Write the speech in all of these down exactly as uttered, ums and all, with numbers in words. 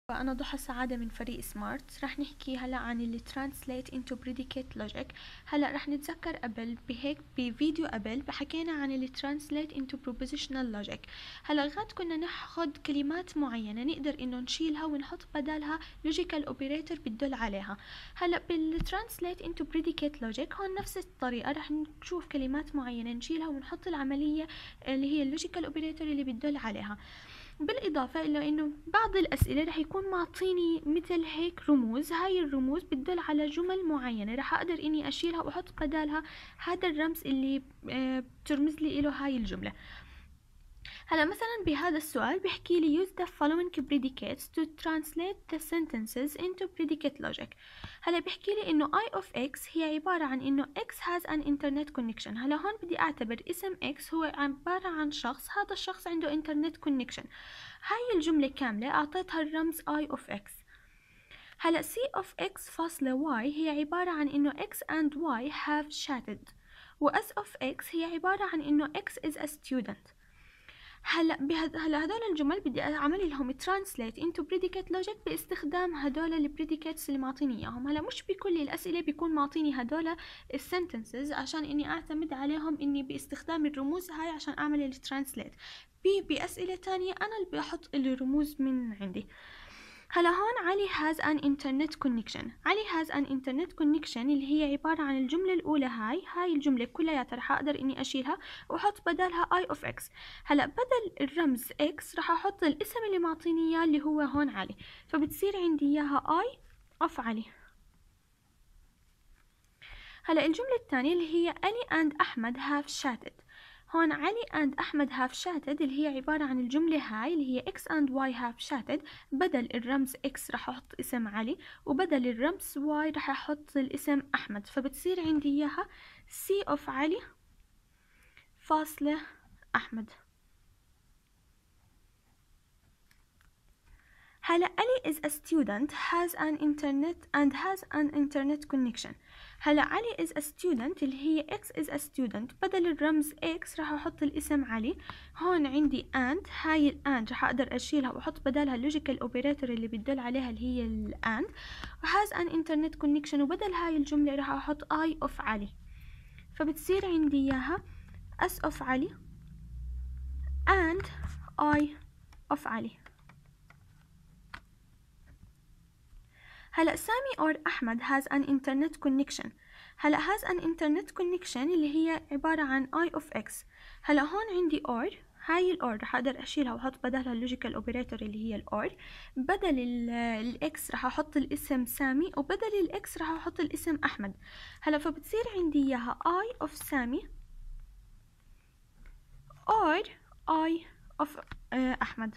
أنا ضحى سعادة من فريق سمارت. رح نحكي هلا عن اللي translate into predicate logic. هلا رح نتذكر قبل بهيك بفيديو قبل حكينا عن اللي translate into propositional logic. هلا غاد كنا ناخد كلمات معينة نقدر إنه نشيلها ونحط بدالها logical operator بتدل عليها. هلا بال translate into predicate logic هون نفس الطريقة، رح نشوف كلمات معينة نشيلها ونحط العملية اللي هي logical operator اللي بتدل عليها. بالإضافة إلى إنه بعض الأسئلة رح يكون معطيني مثل هيك رموز، هاي الرموز بتدل على جمل معينة، رح أقدر إني أشيلها وأحط بدالها هذا الرمز اللي بترمز لي إله هاي الجملة. هلا مثلا بهذا السؤال بيحكي لي use the following predicates to translate the sentences into predicate logic. هلا بيحكي لي انه I of x هي عبارة عن انه x has an internet connection. هلا هون بدي اعتبر اسم x هو عبارة عن شخص، هذا الشخص عنده internet connection. هاي الجملة كاملة اعطيتها الرمز I of x. هلا c of x فاصلة y هي عبارة عن انه x and y have chatted، و s of x هي عبارة عن انه x is a student. هلا بهد... هلا هدول الجمل بدي اعمل لهم translate into predicate logic باستخدام هدول البريديكيتس اللي معطيني اياهم. هلا مش بكل الاسئله بيكون معطيني هدول السنتنسز عشان اني اعتمد عليهم اني باستخدام الرموز هاي عشان اعمل الترانسليت. بي باسئله تانية انا اللي بحط الرموز من عندي. هلا هون علي has an internet connection. علي has an internet connection اللي هي عبارة عن الجملة الأولى. هاي هاي الجملة كلياتها رح أقدر إني أشيلها وأحط بدالها I of x. هلا بدل الرمز x رح أحط الاسم اللي معطيني إياه اللي هو هون علي، فبتصير عندي إياها I of علي. هلا الجملة الثانية اللي هي علي and أحمد have chatted. هون علي and أحمد have chatted اللي هي عبارة عن الجملة هاي اللي هي x and y have chatted. بدل الرمز x رح أحط اسم علي، وبدل الرمز y رح أحط الاسم أحمد، فبتصير عندي إياها c of علي فاصلة أحمد. هلا علي is a student has an internet and has an internet connection. هلا علي is a student اللي هي x is a student. بدل الرمز x راح احط الاسم علي. هون عندي and، هاي ال and راح اقدر اشيلها واحط بدالها logical operator اللي بتدل عليها اللي هي ال and. has an internet connection وبدل هاي الجملة راح احط I of علي، فبتصير عندي اياها s of علي and I of علي. هلا سامي or أحمد has an internet connection. هلا has an internet connection اللي هي عبارة عن I of x. هلا هون عندي or، هاي ال or رح أقدر أشيلها وأحط بدلها logical operator اللي هي ال or. بدل ال x رح أحط الاسم سامي، وبدل ال x رح أحط الاسم أحمد. هلا فبتصير عندي إياها I of سامي or I of uh, أحمد.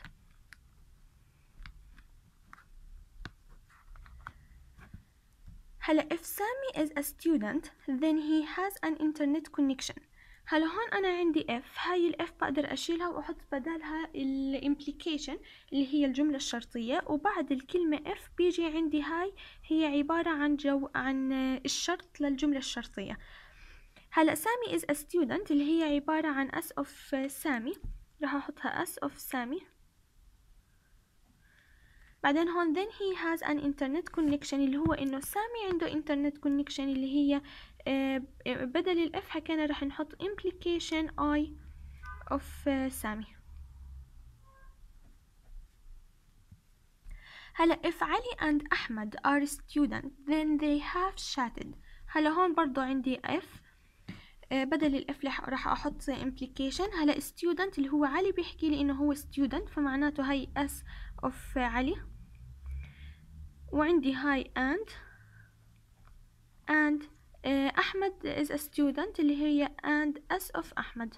هلا if Sami is a student then he has an internet connection. هلا هون أنا عندي if، هاي ال if بقدر أشيلها وأحط بدالها ال implication اللي هي الجملة الشرطية، وبعد الكلمة if بيجي عندي هاي هي عبارة عن جو عن الشرط للجملة الشرطية. هلا Sami is a student اللي هي عبارة عن s of سامي، راح أحطها s of سامي. بعدين هون then he has an internet connection اللي هو إنه سامي عنده internet connection اللي هي آه بدل الإف حكينا رح نحط implication I of آه سامي. هلا if علي and أحمد are student then they have chatted. هلا هون برضو عندي if آه بدل الإف رح أحط implication. هلا student اللي هو علي بيحكي لي إنه هو student، فمعناته هاي s of علي، وعندي هاي and and uh, أحمد is a student اللي هي and s of أحمد.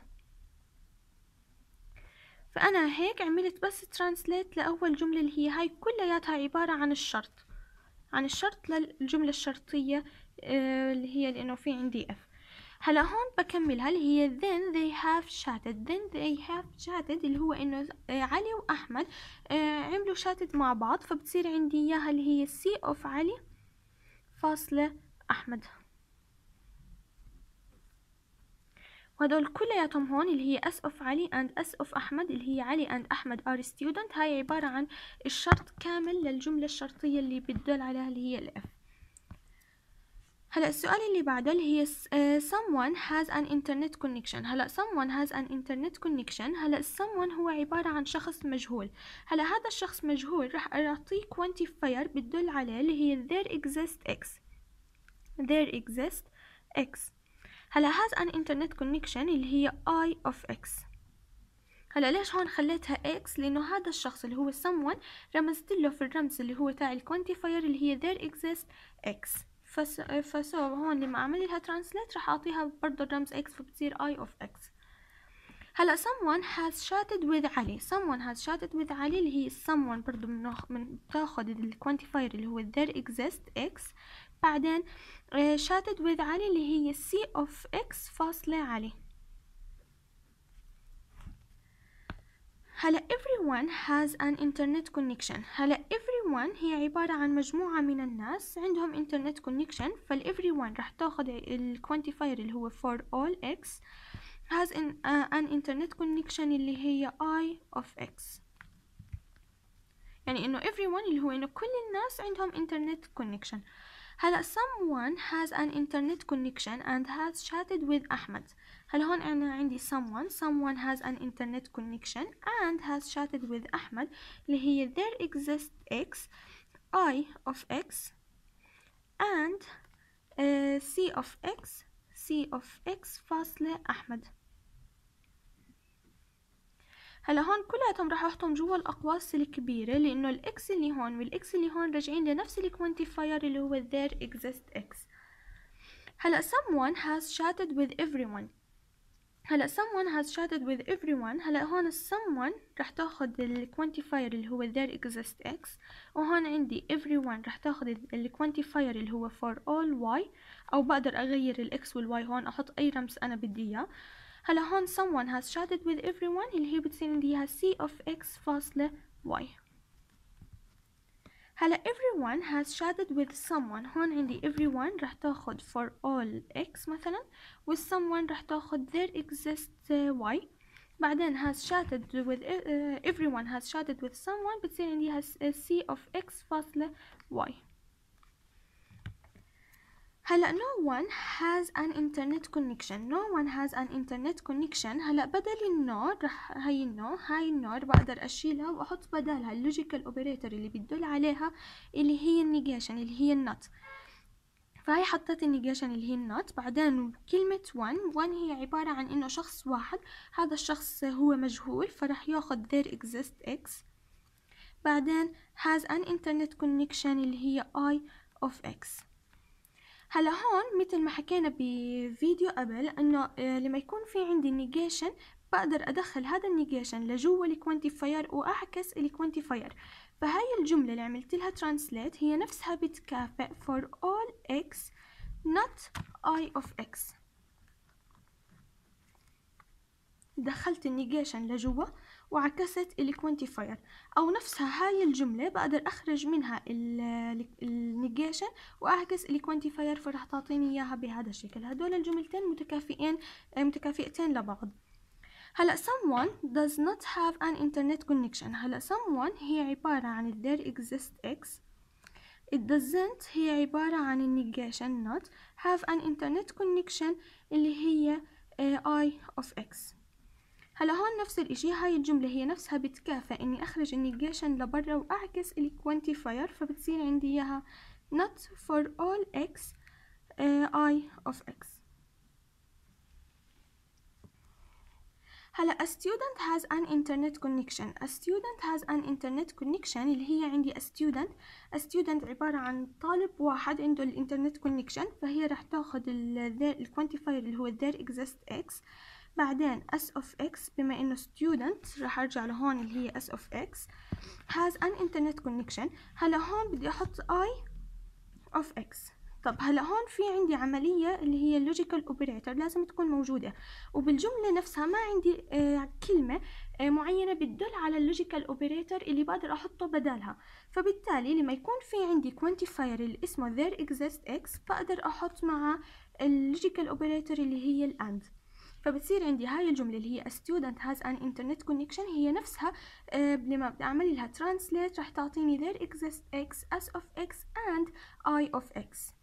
فأنا هيك عملت بس translate لأول جملة اللي هي هاي كلياتها عبارة عن الشرط، عن الشرط للجملة الشرطية uh, اللي هي لأنه في عندي f. هلا هون بكملها اللي هي then they have chatted. then they have chatted اللي هو إنه علي وأحمد uh, عملوا chatted مع بعض، فبتصير عندي إياها اللي هي c of علي فاصلة أحمد. وهدول كلياتهم هون اللي هي S of علي and S of أحمد اللي هي علي and أحمد are student. هاي عبارة عن الشرط كامل للجملة الشرطية اللي بتدل عليها اللي هي ال F. هلا السؤال اللي بعده اللي هي uh, someone has an internet connection. هلا someone has an internet connection. هلا someone هو عبارة عن شخص مجهول. هلا هذا الشخص مجهول راح أعطيه quantifier بتدل عليه اللي هي there exists x. there exists x. هلا has an internet connection اللي هي I of x. هلا ليش هون خليتها x؟ لأنه هذا الشخص اللي هو someone رمزت له في الرمز اللي هو تاع الكوانتيفاير اللي هي there exists x. فس فسو هون لما أعمل لها translate راح أعطيها برضه الرمز x فبتصير I of x. هلا someone has chatted with علي. someone has chatted with علي اللي هي someone برضه من من بتاخد الكوانتيفاير اللي هو there exists x. بعدين uh, chatted with علي اللي هي c of x فاصلة علي. هلا everyone has an internet connection. هلا everyone هي عبارة عن مجموعة من الناس عندهم internet connection. فال everyone راح تاخد الكوانتيفاير اللي هو for all x has an, uh, an internet connection اللي هي I of x. يعني انه everyone اللي هو انه كل الناس عندهم internet connection. هلا someone has an internet connection and has chatted with أحمد. هلا هون أنا عندي someone someone has an internet connection and has chatted with أحمد اللي هي there exists x I of x and uh, c of x c of x فاصلة أحمد. هلا هون كلياتهم راح احطهم جوا الاقواس الكبيره لانه الاكس اللي هون والاكس اللي هون راجعين لنفس الكوانتيفاير اللي هو there exists x. هلا someone has chatted with everyone. هلا someone has chatted with everyone. هلا هون someone راح تاخد الكوانتيفاير اللي هو there exists x وهون عندي everyone راح تاخد الكوانتيفاير اللي هو for all y او بقدر اغير الاكس والواي هون احط اي رمز انا بدي اياه. هلا هون someone has chatted with everyone اللي هي بتصير عنديها c of x فاصلة y. هلا everyone has chatted with someone. هون عندي everyone راح تاخد for all x مثلا و someone راح تاخد there exists y. بعدين has chatted with uh, everyone has chatted with someone بتصير عنديها c of x فاصلة y. هلا no one has an internet connection. no one has an internet connection. هلا بدل النور راح هاي النور هاي النور بقدر اشيلها واحط بدالها اللوجيكال اوبريتور اللي بتدل عليها اللي هي النيجيشن اللي هي النوت. فهي حطيت النيجيشن اللي هي النوت. بعدين كلمة one one هي عبارة عن انه شخص واحد. هذا الشخص هو مجهول فراح ياخد there exists x. بعدين has an internet connection اللي هي I of x. هلا هون مثل ما حكينا بفيديو قبل انه لما يكون في عندي نيجيشن بقدر ادخل هذا النيجيشن لجوا الكوانتيفاير واعكس الكوانتيفاير. فهاي الجملة اللي عملت لها ترانسليت هي نفسها بتكافئ for all x not I of x. دخلت النيجيشن لجوا وعكست الكوانتيفاير او نفسها هاي الجملة بقدر اخرج منها النيجيشن واعكس الكوانتيفاير فراح تعطيني اياها بهذا الشكل. هدول الجملتين متكافئين متكافئتين لبعض. هلا someone does not have an internet connection. هلا someone هي عبارة عن there exists x. it doesn't هي عبارة عن النيجيشن not have an internet connection اللي هي I of x. هلا هون نفس الاشي هاي الجملة هي نفسها بتكافئ اني اخرج النيجيشن لبرا واعكس الكوانتيفاير فبتصير عندي اياها not for all x uh, I of x. هلا a student has an internet connection. a student has an internet connection اللي هي عندي a student. a student عبارة عن طالب واحد عنده الانترنت connection فهي راح تاخد الكوانتيفاير اللي هو there exists x. بعدين s of x بما انه student راح ارجع لهون اللي هي s of x has an internet connection. هلا هون بدي احط I of x. طب هلا هون في عندي عملية اللي هي logical operator لازم تكون موجودة وبالجملة نفسها ما عندي آه كلمة آه معينة بتدل على اللوجيكال اوبريتور اللي بقدر احطه بدالها. فبالتالي لما يكون في عندي quantifier اللي اسمه there exists x بقدر احط مع اللوجيكال اوبريتور اللي هي الاند. فبتصير عندي هاي الجملة اللي هي a student has an internet connection هي نفسها آه لما بدي أعمل لها translate راح تعطيني there exists x, s of x and I of x.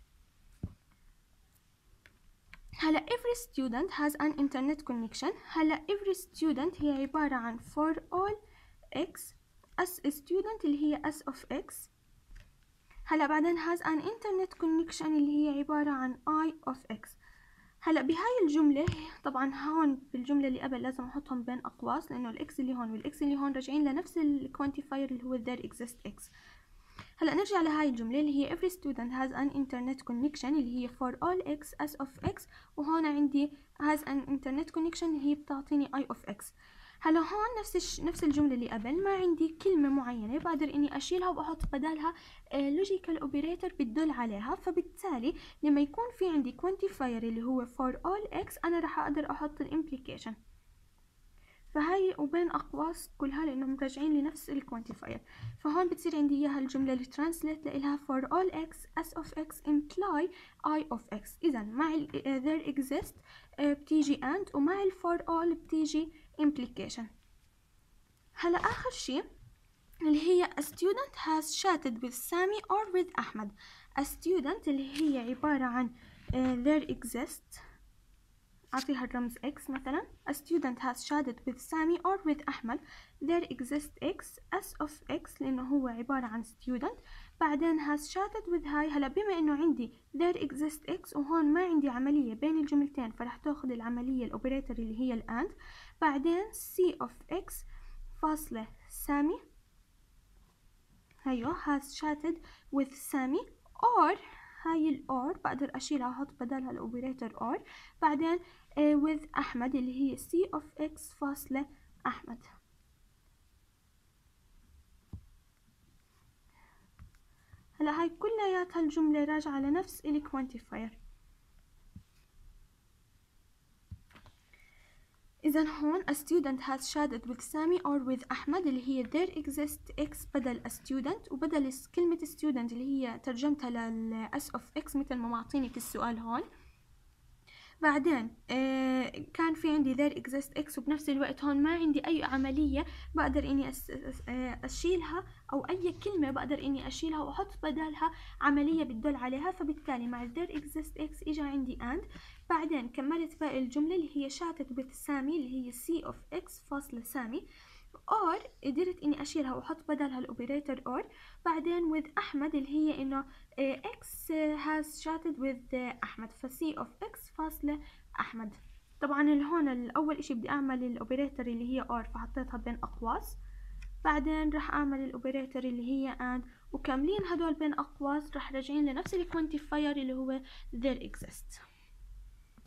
هلا every student has an internet connection. هلا every student هي عبارة عن for all x as a student اللي هي s of x. هلا بعدين has an internet connection اللي هي عبارة عن I of x. هلا بهاي الجملة طبعا هون بالجملة اللي قبل لازم احطهم بين اقواس لانه الاكس اللي هون والاكس اللي هون راجعين لنفس الكوانتيفاير اللي هو there exists x. هلا نرجع لهاي الجملة اللي هي every student has an internet connection اللي هي for all x s of x، وهون عندي has an internet connection اللي هي بتعطيني I of x. هلا هون نفس الش... نفس الجملة اللي قبل ما عندي كلمة معينة بقدر اني اشيلها واحط بدالها logical operator بتدل عليها، فبالتالي لما يكون في عندي quantifier اللي هو for all x انا راح اقدر احط الامبليكيشن. فهاي وبين اقواس كلها لانهم راجعين لنفس الكوانتيفاير. فهون بتصير عندي اياها الجمله اللي ترانسليت لها for all x s of x imply I of x. اذا مع ال there exist بتيجي and، ومع ال for all بتيجي implication. هلا اخر شيء اللي هي a student has chatted with Sami or with أحمد. a student اللي هي عبارة عن there exist أعطيها الرمز x مثلا. a student has chatted with Sami or with أحمد. there exists x s of x لأنه هو عبارة عن student. بعدين has chatted with هاي. هلا بما إنه عندي there exists x وهون ما عندي عملية بين الجملتين فرح تأخذ العملية الأوبريتور اللي هي الأند. بعدين c of x فاصلة سامي هيو has chatted with Sami or هاي ال or بقدر أشيلها وأحط بدالها الأوبريتور or. بعدين uh, with أحمد اللي هي c of x فاصلة أحمد. هلا هاي كلياتها الجملة راجعة لنفس الكوانتيفاير. إذا هون a student has chatted with Sami or with أحمد اللي هي there exists x بدل a student، وبدل كلمة student اللي هي ترجمتها لل s of x مثل ما معطيني في السؤال هون. بعدين آه كان في عندي there exists x وبنفس الوقت هون ما عندي أي عملية بقدر إني أس أشيلها أو أي كلمة بقدر إني أشيلها وأحط بدالها عملية بتدل عليها، فبالتالي مع there exists x إجا عندي and. بعدين كملت باقي الجملة اللي هي chatted with Sami اللي هي c of x فاصلة سامي or قدرت إني أشيلها وأحط بدالها الأوبريتور or. بعدين with أحمد اللي هي إنه x has chatted with أحمد ف c of x فاصلة أحمد. طبعا هون الأول إشي بدي أعمل الأوبريتور اللي هي or فحطيتها بين أقواس. بعدين راح أعمل الأوبريتور اللي هي and، وكاملين هدول بين أقواس راح راجعين لنفس الكوانتيفاير اللي هو there exists.